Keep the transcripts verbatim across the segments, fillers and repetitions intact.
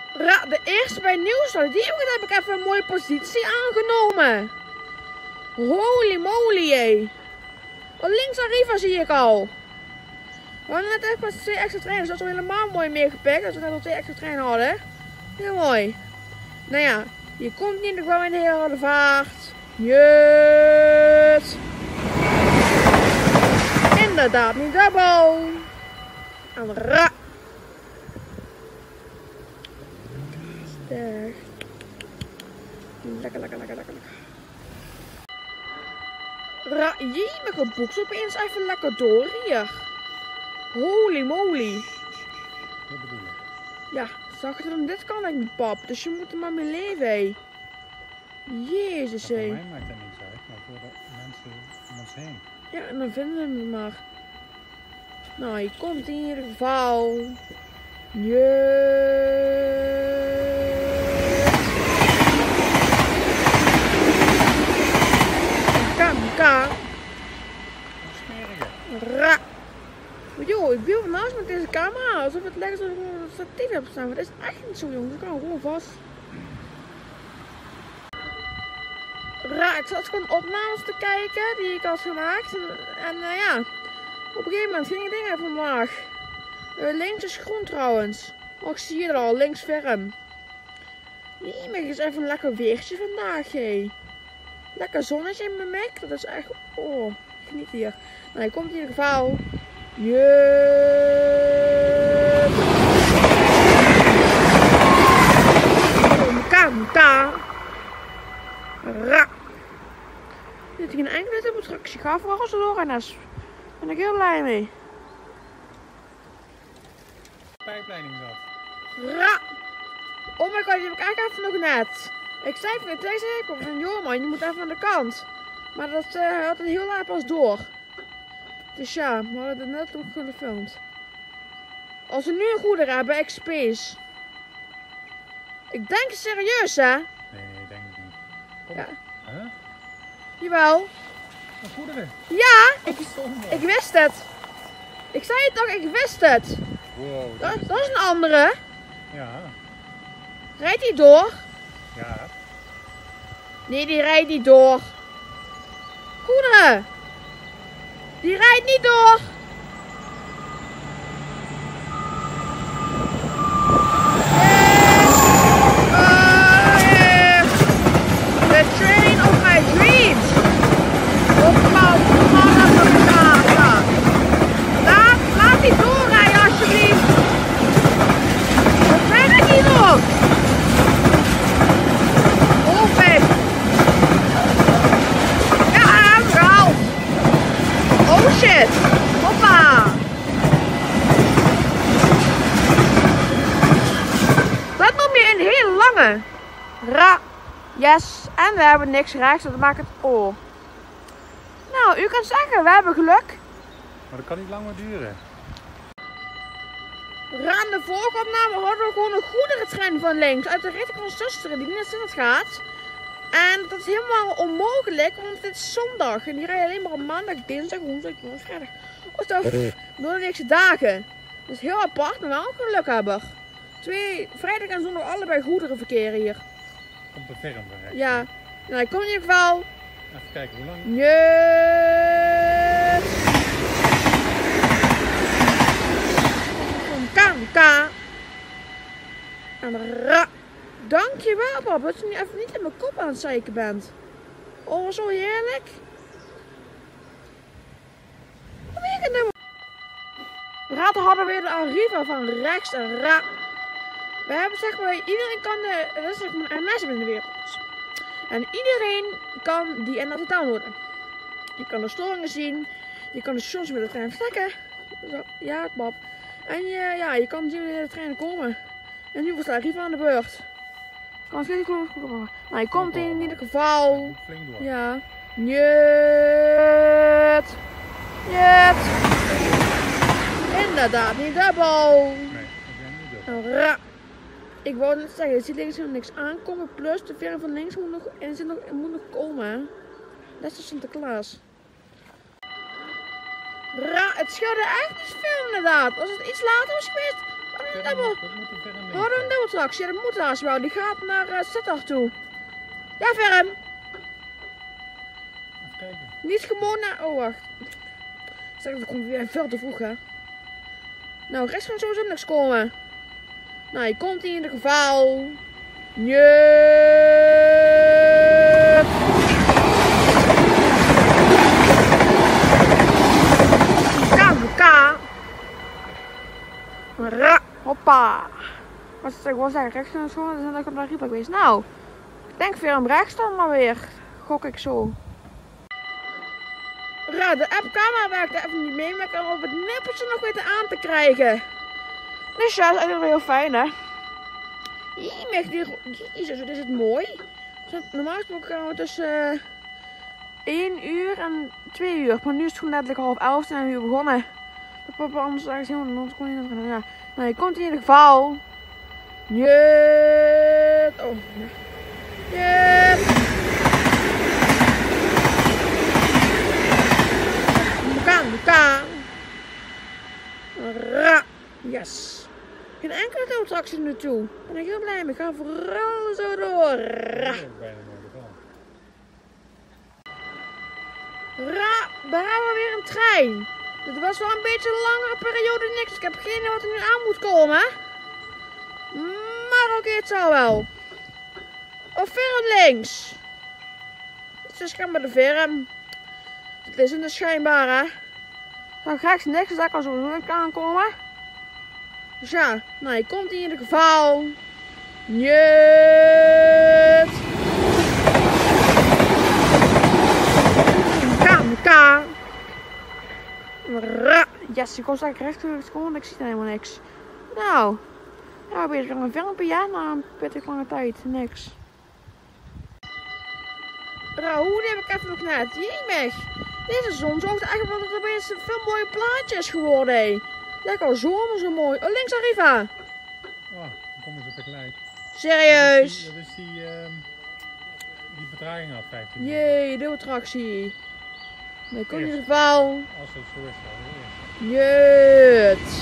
Ra, de eerste bij Nieuwstad, die heb ik even een mooie positie aangenomen. Holy moly, hé. Oh, links Arriva zie ik al. We hadden net echt met twee extra treinen, dus dat is al helemaal mooi meegepikt. Dat we net al twee extra treinen hadden. Heel mooi. Nou ja, je komt niet gewoon in de hele harde vaart. Jut. Inderdaad, niet dubbel. En ra. Sterk. Lekker, lekker, lekker, lekker, lekker. Ra, jee, met een box opeens even lekker door hier. Holy moly. Wat bedoel je? Ja, zag je dan dit kan ik niet, pap. Dus je moet er maar mee leven, hé. Jezus, hé. Voor mij maakt dat niks uit, maar voor de mensen om ons heen. Ja, en dan vinden we het maar. Nou, je komt in ieder geval. Jee. Ka. Ra. Joh, ik wil naast met deze camera alsof het lekker zo op statief heb staan. Maar dat is echt niet zo, jongens. Ik kan gewoon vast. Ra, ik zat gewoon opnames te kijken die ik had gemaakt. En uh, ja, op een gegeven moment gingen dingen even omlaag. Uh, links is groen trouwens. Oh, ik zie je er al, links ferm. Jee, is even een lekker weertje vandaag, hé. Lekker zonnetje in mijn mek, dat is echt, oh, geniet hier. Nou, je komt in ieder geval. Jee. Mka, mka. Ra. Er zit geen enkele op het straks. Ik ga vooral zo door en daar ben ik heel blij mee. Pijpleiding zat. Ra. Oh my god, die heb ik eigenlijk even nog net. Ik zei van deze ik van joh man, je moet even aan de kant. Maar dat uh, had het heel laat pas door. Dus ja, we hadden het net ook gefilmd. Als we nu een goeder hebben, ik space. Ik denk serieus, hè? Nee, nee, denk ik niet. Kom. Ja. Huh? Jawel. Een goederen. Ja, ik, ik wist het. Ik zei het toch, ik wist het. Wow, Dat, is... dat is een andere. Ja. Rijdt die door? Ja. Nee, die rijdt niet door. Goederen. Die rijdt niet door. The train of my dreams. Opgebouwd, mannen van de water. Laat, laat die doorrijden alsjeblieft. Dat werkt niet nog. Open. Ja, gehaald. Oh shit. Hoppa. Dat noem je een hele lange. Ra. Yes, en we hebben niks rechts, dat maakt het O. Nou, u kan zeggen, we hebben geluk. Maar dat kan niet lang meer duren. Aan de vorige opname hadden we gewoon een goederentrein van links uit de richting van Zusteren die niet naar Sittard gaat. En dat is helemaal onmogelijk, want het is zondag en die rijden alleen maar op maandag, dinsdag, woensdag, donderdag, vrijdag. Of door de nächste dagen. Dat is heel apart, maar wel een gelukhebber. Twee, vrijdag en zondag allebei goederenverkeer hier. Komt er ferm weg. Ja, nou ik kom in ieder geval. Even kijken hoe lang. Jut. Mka, mka. En ra. Dankjewel papa, dat je nu even niet in mijn kop aan het zeiken bent. Oh, zo heerlijk. Raad hadden weer de Arriva van rechts en ra. We hebben zeg maar, iedereen kan de, dat is zeg maar een meisje in de wereld. En iedereen kan die en dat downloaden. Je kan de storingen zien, je kan de stations met de trein vertrekken. Zo, ja, Bob. En je, ja, je kan zien wanneer de treinen komen. En nu wordt de Arriva aan de beurt. Kan het niet goed komen. Nou, je komt in ieder geval. Ja. Jut. Jut. Inderdaad, niet dubbel. Nee, ik ben niet dubbel. Ra. Ik wou net zeggen, je ziet links nog niks aankomen. Plus de verre van links moet nog, en zit nog, moet nog komen. Net als Sinterklaas. Ra, het scheelde echt niet veel inderdaad. Als het iets later was geweest, dan Verder dubbel. moet- dat moet er verder mee We hadden een zijn. dubbeltractie. Ja, dat moet haast wel. Die gaat naar uh, Sittard toe. Ja, Ferm. Even kijken. Niet gewoon naar... Oh, wacht. Zeg, dat komt weer veel te vroeg, hè. Nou, rechts kan sowieso niks komen. Nou, je komt in ieder geval. Jeet. K, K. Ra, hoppa. Wat zeg ik wel zeggen? Rechts kan zo, dan zijn ik op de Ripa geweest. Nou, ik denk weer aan rechts dan maar weer. Gok ik zo. Ja, de appcamera werkt even niet mee, maar ik kan op het nippertje nog weten aan te krijgen. Dus ja, dat is eigenlijk wel heel fijn, hè. Jemig, die... Jezus, wat is het mooi. Normaal gesproken gaan we tussen uh, één uur en twee uur. Maar nu is het gewoon letterlijk half elf, zijn we weer begonnen. Dat papa anders ergens helemaal anders kon niet naar. Ja. Nou, je komt in ieder geval. Jeet. Oh, nee. Jeet. Ka. Ra. Yes. Geen enkele touwtractie naartoe. Ben ik heel blij mee. Ik ga vooral zo door. Ra. Dat is ook bijna nooit geval. Ra. Daar hebben we weer een trein. Dit was wel een beetje een langere periode niks. Ik heb geen idee wat er nu aan moet komen. Maar oké, okay, het zal wel. Of Ferm links. Het is gaan bij de Ferm. Het is in de schijnbare. Nou, graag niks, dus daar kan sowieso niet aankomen. Dus ja, nou je komt in ieder geval. Jeet. Ka, ka. Ra. Yes, je komt eigenlijk recht komen, ik zie er helemaal niks. Nou, ja, we bezig aan een filmpje, ja, na een pittig lange tijd, niks. Nou, hoe heb ik even nog net? Jemig. Deze zon zorgt eigenlijk wel dat het opeens een veel mooie plaatje is geworden. Hé. Lekker zomer, zo mooi. Oh, links Arriva. Oh, dan komen ze tegelijk. Serieus? Dat is die, dat is die, um, die vertraging af vijftien minuten. Jee, dubbele tractie. Nee, kom in ieder geval. Als het zo is dan. Jeet.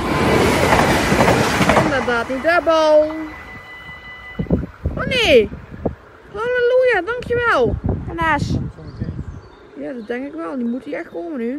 Inderdaad, niet dubbel. Oh nee. Halleluja, dankjewel. En S. Zometeen. Ja, dat denk ik wel. Die moet hier echt komen nu.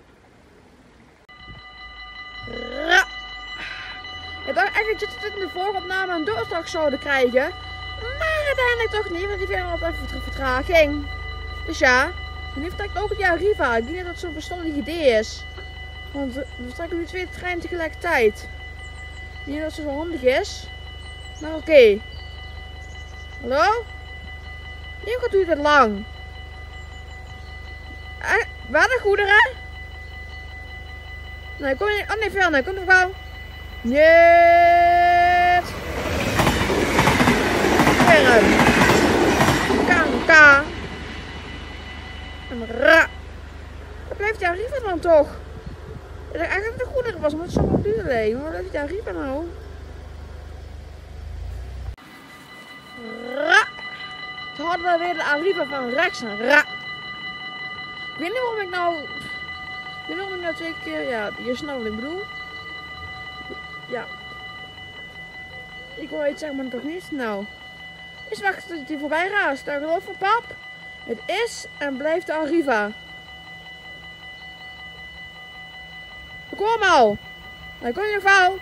Ra. Ik dacht eigenlijk dat we in de vorige opname een doorslag zouden krijgen. Maar uiteindelijk toch niet, want die veel had even vertraging. Dus ja, en nu vertrekt ook ja Arriva. Ik denk niet dat het zo'n verstandig idee is. Want we vertrekken nu twee treinen tegelijkertijd. Niet dat het zo handig is. Maar oké. Okay. Hallo? Hier gaat duurt het lang. Eh, waar de goederen? Nee, kom je. Oh nee, veel. Nee, kom er gauw. Jeet. Ferm. K, K. En ra. Waar blijft die Arriva dan toch? Ik dacht eigenlijk dat de goederen was, maar het is zo lang duren. Maar waar blijft die Arriva nou? Ra. Toen hadden we weer de Arriva van rechts en ra. Ik weet niet waarom ik nou... Ik weet niet waarom ik nou twee keer... Ja, je snapt wat ik bedoel. Ja. Ik wil iets zeggen, maar toch niet. Nou. Is wachten tot die voorbij raast. Daar geloof van pap. Het is en blijft de Arriva. Kom al. Dan kom je nog val.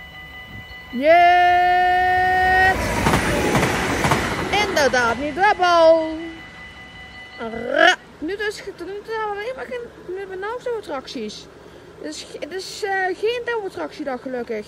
Jeet. Inderdaad, niet dubbel. Ra. Nu dus, nu hebben we helemaal geen, nu hebben we nou zo'n attracties. Het is, het is uh, geen dubbeltractiedag gelukkig.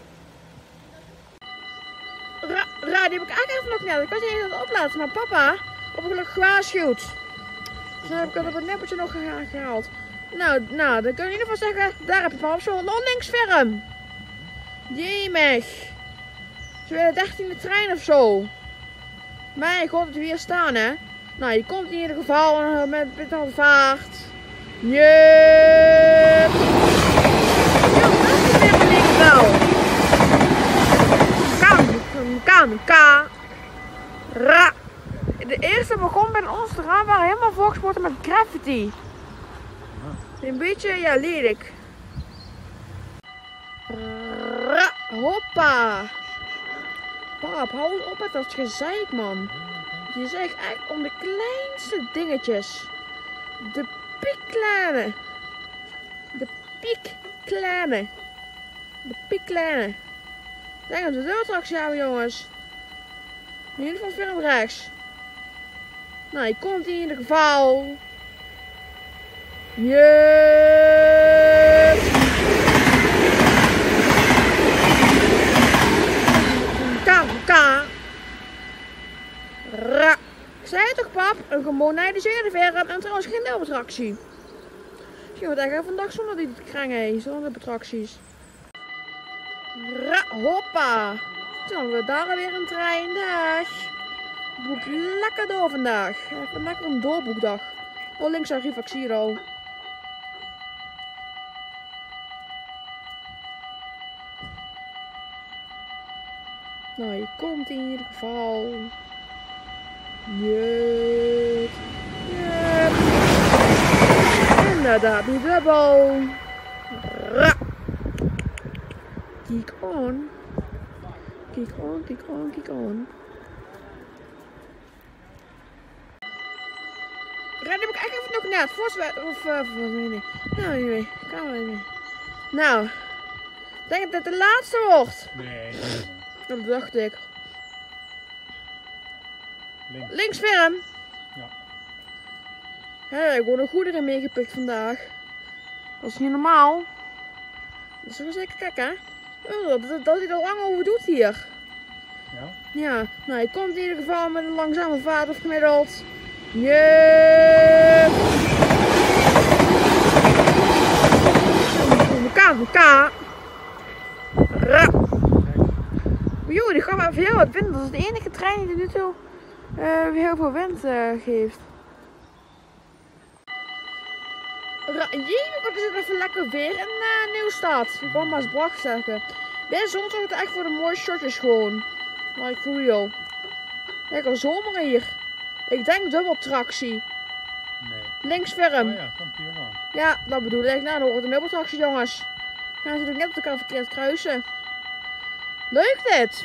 Ra, ra, die heb ik eigenlijk even nog net. Ik was niet eens aan het oplaten, maar papa heb ik gelukkig gewaarschuwd. Dus dan heb ik het op het nippertje nog gehaald. Nou, nou, dan kun je in ieder geval zeggen, daar heb je papa zo nog links Ferm. Jemig. Zo weer de dertiende trein of zo. Mijn god, dat we hier staan hè. Nou, je komt in ieder geval met, met al de vaart. Jeet. Ja, dat is weer een ding wel. Kan, kan, kan. Ra. De eerste begon bij ons te gaan, waren helemaal volgespoten met graffiti. Een beetje, ja, lelijk. Ra. Hoppa. Pap, hou eens op met dat gezeik, man. Je zegt echt om de kleinste dingetjes. De piekkleine. De piekkleine. De piekkleine. Denk dat we de deurtractie hebben, jongens. In ieder geval verder rechts. Nou, je komt in ieder geval. Yes. Ka, ka. Ra. Ik zei het toch, pap? Een gewoon naar de zevenverf en trouwens geen deelbetractie. Misschien wordt eigenlijk vandaag zonder die kringen, zonder de betracties. Ra. Hoppa. Dan hebben we daar weer een trein. Dag. Boek lekker door vandaag. Even lekker een doorboekdag. Oh, links aan Rivax hier al. Nou, je komt in ieder geval. Jut. Jut. Inderdaad, niet dubbel. Ra. Kijk on. Kijk on, kijk on, kijk on. Red heb ik echt even nog net. Voor of uh, voor nee, nee. Nou, anyway. Kan wel niet. Nou. Ik denk dat het de laatste wordt. Nee. Dat dacht ik. Links. Links firm. Ja. Hé, ik word een goederen meegepikt vandaag. Dat is niet normaal. Dat is wel zeker kijk hè. Oh, dat, dat, dat hij er lang over doet hier. Ja. Ja, nou je komt in ieder geval met een langzame vaart of gemiddeld. Jeeeeep. Elkaar, elkaar. Ra. Joh, die gaat maar even heel wat wind. Dat is de enige trein die nu toe uh, weer heel veel wind uh, geeft. Jee, wat is het even lekker weer in uh, Nieuwstad. Ik wou maar eens bracht zeggen. Deze zon zorgt echt voor de mooie shortjes gewoon. Maar ik voel je. Lekker zomer hier. Ik denk dubbeltractie. Nee. Links firm. Oh ja, komt hier aan. Ja, dat bedoel ik. Nou, dan wordt een dubbeltractie, jongens. We gaan natuurlijk net op elkaar verkeerd kruisen. Leuk dit.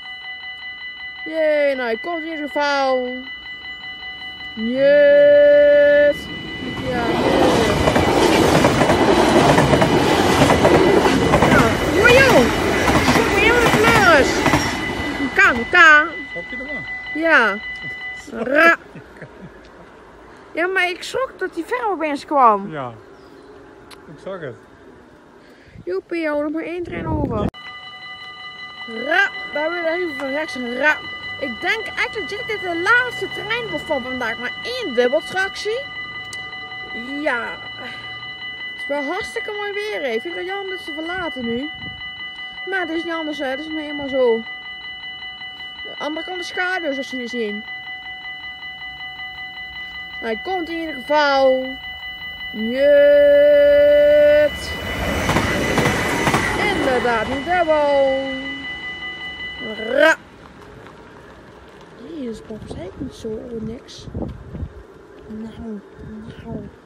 Jee, nou, ik kom in ieder geval. Yes. Ja, yes. Nou, woejoe. Stop me helemaal de fleurs. Elkaar, elkaar. Stop je er maar. Ja. Ra. Ja, maar ik schrok dat die verf opeens kwam. Ja. Ik zag het. Joepie, joh, nog maar één trein over. Ra, we hebben er even van rechts. Ra. Ik denk echt dat dit de laatste trein wordt van vandaag. Maar één dubbeltractie. Ja. Het is wel hartstikke mooi weer. Hè. Ik vind het jammer dat ze verlaten nu. Maar het is niet anders, hè. Het is nou helemaal zo. De andere kant de schaduw, zoals jullie zien. Hij komt in ieder geval. Jut. Inderdaad, niet dubbel. Ra. Jezus, pap, zei ik niet zo over niks. Nou, nou.